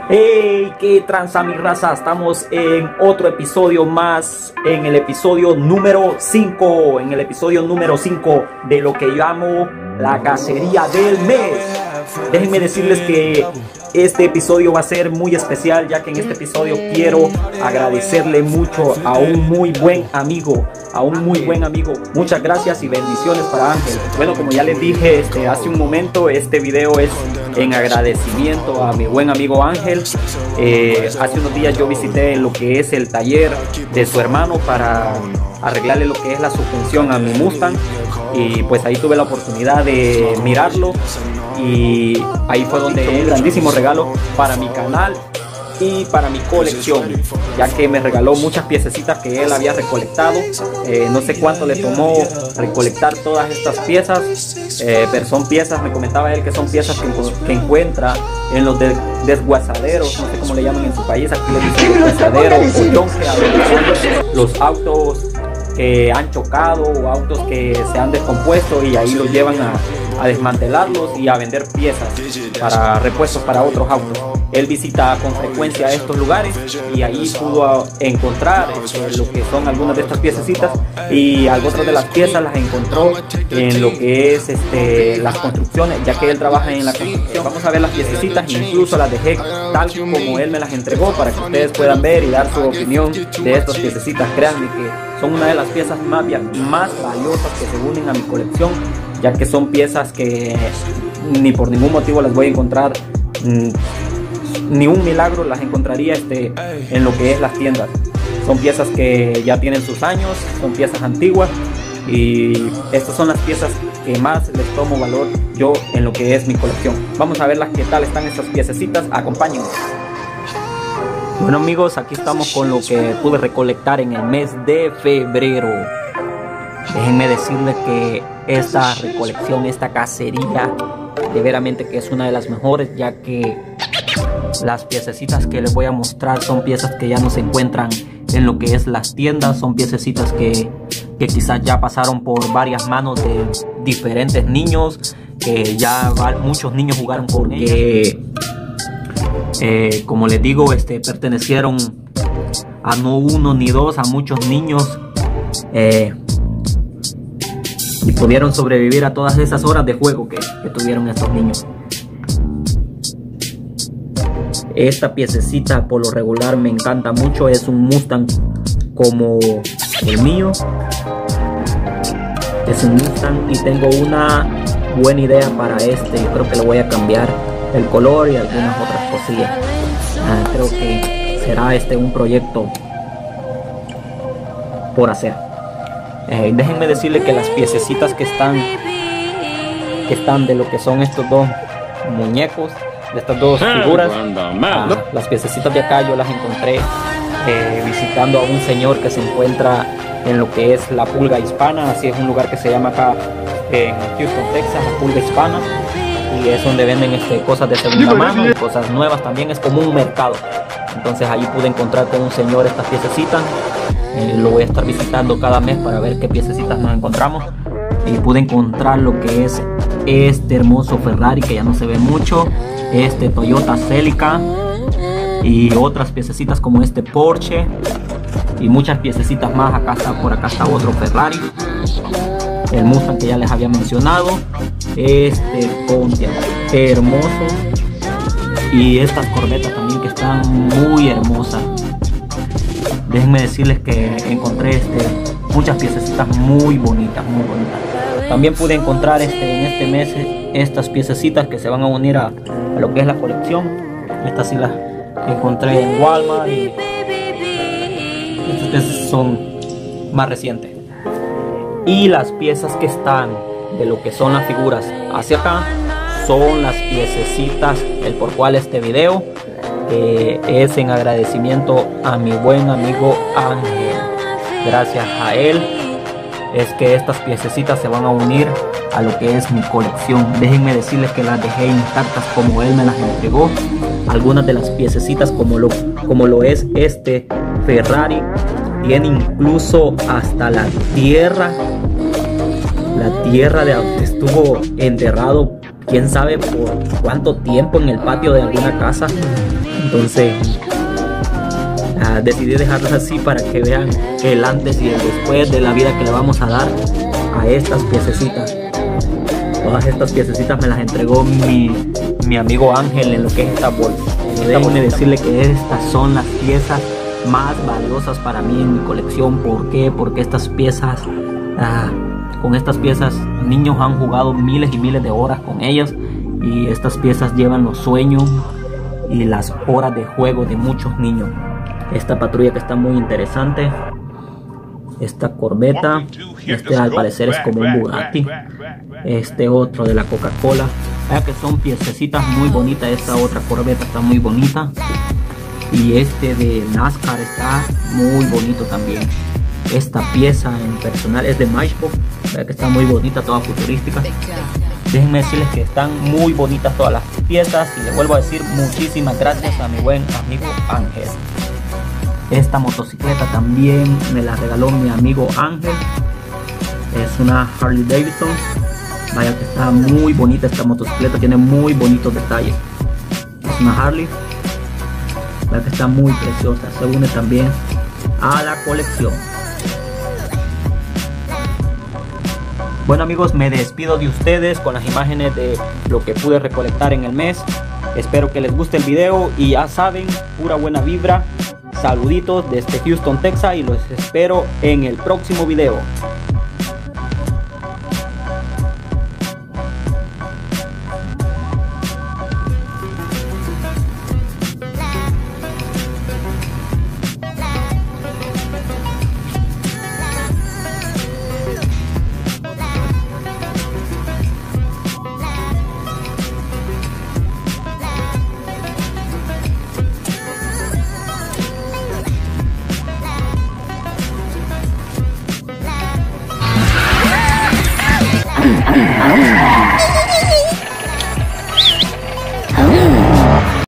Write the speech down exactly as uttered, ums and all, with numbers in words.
Hey, qué tranza mi raza, estamos en otro episodio más, en el episodio número cinco, en el episodio número cinco de lo que llamo la cacería del mes. Déjenme decirles que este episodio va a ser muy especial, ya que en este episodio quiero agradecerle mucho a un muy buen amigo, a un muy buen amigo. Muchas gracias y bendiciones para Ángel. Bueno, como ya les dije este, hace un momento, este video es en agradecimiento a mi buen amigo Ángel. Eh, hace unos días yo visité lo que es el taller de su hermano para arreglarle lo que es la suspensión a mi Mustang, y pues ahí tuve la oportunidad de mirarlo, y ahí fue donde un grandísimo regalo para mi canal y para mi colección, ya que me regaló muchas piececitas que él había recolectado. Eh, no sé cuánto le tomó recolectar todas estas piezas, eh, pero son piezas, me comentaba él, que son piezas que, que encuentra en los de, desguazaderos, no sé cómo le llaman en su país, aquí le dicen desguazaderos o yonque, los autos que han chocado o autos que se han descompuesto, y ahí los llevan a, a desmantelarlos y a vender piezas para repuestos para otros autos. Él visita con frecuencia estos lugares y ahí pudo encontrar este, lo que son algunas de estas piececitas, y algunas de las piezas las encontró en lo que es este, las construcciones, ya que él trabaja en la construcción. Vamos a ver las piececitas, incluso las dejé tal como él me las entregó para que ustedes puedan ver y dar su opinión de estas piececitas. Créanme que son una de las piezas más, más valiosas que se unen a mi colección, ya que son piezas que ni por ningún motivo las voy a encontrar, mmm, ni un milagro las encontraría este, en lo que es las tiendas. Son piezas que ya tienen sus años, son piezas antiguas, y estas son las piezas que más les tomo valor yo en lo que es mi colección. Vamos a ver las qué tal están estas piececitas, acompáñenme. Bueno amigos, aquí estamos con lo que pude recolectar en el mes de febrero. Déjenme decirles que esta recolección, esta cacería, de veramente que es una de las mejores, ya que las piececitas que les voy a mostrar son piezas que ya no se encuentran en lo que es las tiendas. Son piececitas que, que quizás ya pasaron por varias manos de diferentes niños, que ya muchos niños jugaron con ellas. Eh, como les digo, este, pertenecieron a no uno ni dos, a muchos niños, eh, y pudieron sobrevivir a todas esas horas de juego que, que tuvieron estos niños. Esta piececita por lo regular me encanta mucho, es un Mustang como el mío, es un Mustang, y tengo una buena idea para este. Yo creo que le voy a cambiar el color y algunas otras cosillas. Ah, creo que será este un proyecto por hacer. Eh, déjenme decirle que las piececitas que están que están de lo que son estos dos muñecos, de estas dos figuras, ah, las piececitas de acá yo las encontré eh, visitando a un señor que se encuentra en lo que es la Pulga Hispana. Así es un lugar que se llama acá en Houston, Texas, la Pulga Hispana. Y es donde venden este, cosas de segunda mano y cosas nuevas también, es como un mercado. Entonces allí pude encontrar con un señor estas piececitas. Eh, lo voy a estar visitando cada mes para ver qué piececitas nos encontramos. Y pude encontrar lo que es este hermoso Ferrari que ya no se ve mucho, este Toyota Celica, y otras piececitas como este Porsche, y muchas piececitas más. Acá está, por acá está otro Ferrari, el Mustang que ya les había mencionado, este Pontiac hermoso, y estas corbetas también que están muy hermosas. Déjenme decirles que encontré este, muchas piececitas muy bonitas, muy bonitas. También pude encontrar este, en este mes estas piececitas que se van a unir a, a lo que es la colección. Estas sí las encontré en Walmart, y estas piezas son más recientes. Y las piezas que están de lo que son las figuras hacia acá son las piececitas, el por cual este video eh, es en agradecimiento a mi buen amigo Ángel. Gracias a él es que estas piececitas se van a unir a lo que es mi colección. Déjenme decirles que las dejé intactas como él me las entregó. Algunas de las piececitas, como lo, como lo es este Ferrari, tiene incluso hasta la tierra, la tierra de donde estuvo enterrado quién sabe por cuánto tiempo en el patio de alguna casa. Entonces uh, decidí dejarlas así para que vean el antes y el después de la vida que le vamos a dar a estas piececitas. Todas estas piececitas me las entregó mi, mi amigo Ángel en lo que es esta bolsa. Déjenme decirle que estas son las piezas más valiosas para mí en mi colección. ¿Por qué? Porque estas piezas, uh, con estas piezas niños han jugado miles y miles de horas con ellas, y estas piezas llevan los sueños y las horas de juego de muchos niños. Esta patrulla que está muy interesante, esta corbeta, este al parecer es como un Bugatti, este otro de la Coca-Cola. Vea que son piececitas muy bonitas. Esta otra corbeta está muy bonita, y este de NASCAR está muy bonito también. Esta pieza en personal es de Matchbox. Vea que está muy bonita, toda futurística. Déjenme decirles que están muy bonitas todas las piezas, y les vuelvo a decir muchísimas gracias a mi buen amigo Ángel. Esta motocicleta también me la regaló mi amigo Ángel. Es una Harley Davidson. Vaya que está muy bonita esta motocicleta, tiene muy bonitos detalles. Es una Harley. Vaya que está muy preciosa, se une también a la colección. Bueno amigos, me despido de ustedes con las imágenes de lo que pude recolectar en el mes. Espero que les guste el video, y ya saben, pura buena vibra. Saluditos desde Houston, Texas, y los espero en el próximo video. Oh,